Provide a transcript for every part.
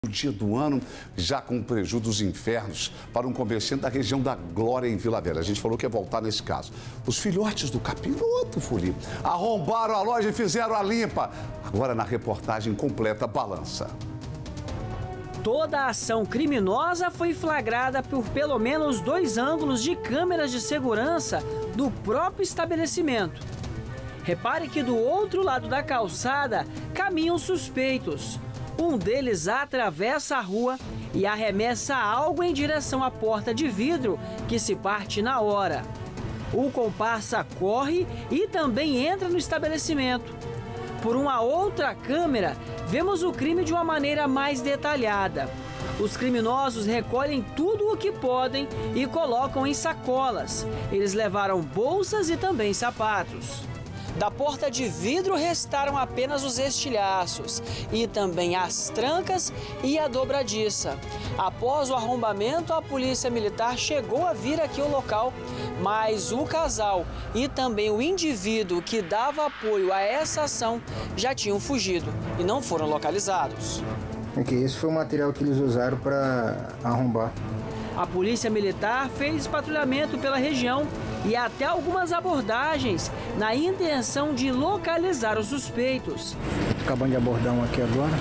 O dia do ano, já com o prejuízo dos infernos para um comerciante da região da Glória, em Vila Velha. A gente falou que ia voltar nesse caso. Os filhotes do capiroto, Folia, arrombaram a loja e fizeram a limpa. Agora na reportagem completa, balança. Toda a ação criminosa foi flagrada por pelo menos 2 ângulos de câmeras de segurança do próprio estabelecimento. Repare que do outro lado da calçada caminham suspeitos. Um deles atravessa a rua e arremessa algo em direção à porta de vidro, que se parte na hora. O comparsa corre e também entra no estabelecimento. Por uma outra câmera, vemos o crime de uma maneira mais detalhada. Os criminosos recolhem tudo o que podem e colocam em sacolas. Eles levaram bolsas e também sapatos. Da porta de vidro restaram apenas os estilhaços e também as trancas e a dobradiça. Após o arrombamento, a polícia militar chegou a vir aqui ao local, mas o casal e também o indivíduo que dava apoio a essa ação já tinham fugido e não foram localizados. Esse foi o material que eles usaram para arrombar. A polícia militar fez patrulhamento pela região e até algumas abordagens na intenção de localizar os suspeitos. Acabamos de abordar um aqui agora.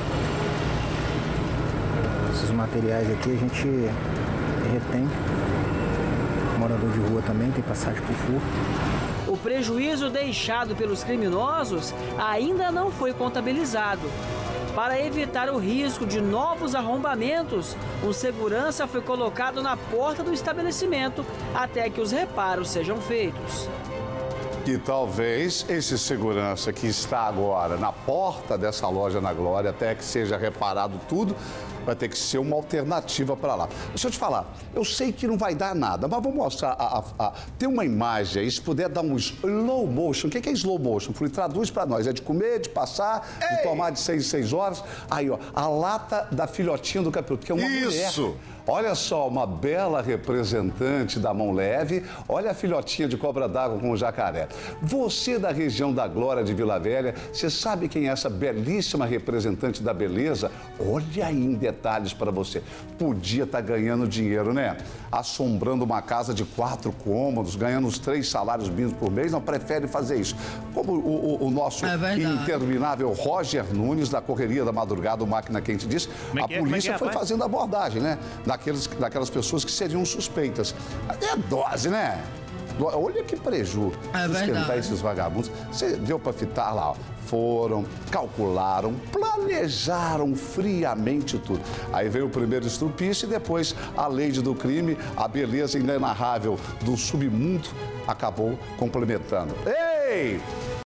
Esses materiais aqui a gente retém. Morador de rua também tem passagem por furto. O prejuízo deixado pelos criminosos ainda não foi contabilizado. Para evitar o risco de novos arrombamentos, um segurança foi colocado na porta do estabelecimento até que os reparos sejam feitos. E talvez esse segurança que está agora na porta dessa loja na Glória, até que seja reparado tudo, vai ter que ser uma alternativa para lá. Deixa eu te falar, eu sei que não vai dar nada, mas vou mostrar, tem uma imagem aí, se puder dar um slow motion. O que é slow motion? Traduz para nós, é de comer, de passar, de tomar de 6 em 6 horas. Aí, ó, a lata da filhotinha do capiroto, que é uma mulher. Olha só, uma bela representante da mão leve. Olha a filhotinha de cobra d'água com o jacaré. Você da região da Glória de Vila Velha, você sabe quem é essa belíssima representante da beleza? Olha aí em detalhes para você. Podia estar ganhando dinheiro, né? Assombrando uma casa de 4 cômodos, ganhando uns 3 salários mínimos por mês, não prefere fazer isso. Como o nosso interminável Roger Nunes, da Correria da Madrugada, o Máquina Quente disse, a polícia foi fazendo abordagem, né? Daquelas pessoas que seriam suspeitas. É dose, né? Olha que prejuízo. Sustentar esses vagabundos. Você deu para fitar lá, ó. Foram, calcularam, planejaram friamente tudo. Aí veio o primeiro estrupício e depois a lei do crime, a beleza inenarrável do submundo acabou complementando. Ei!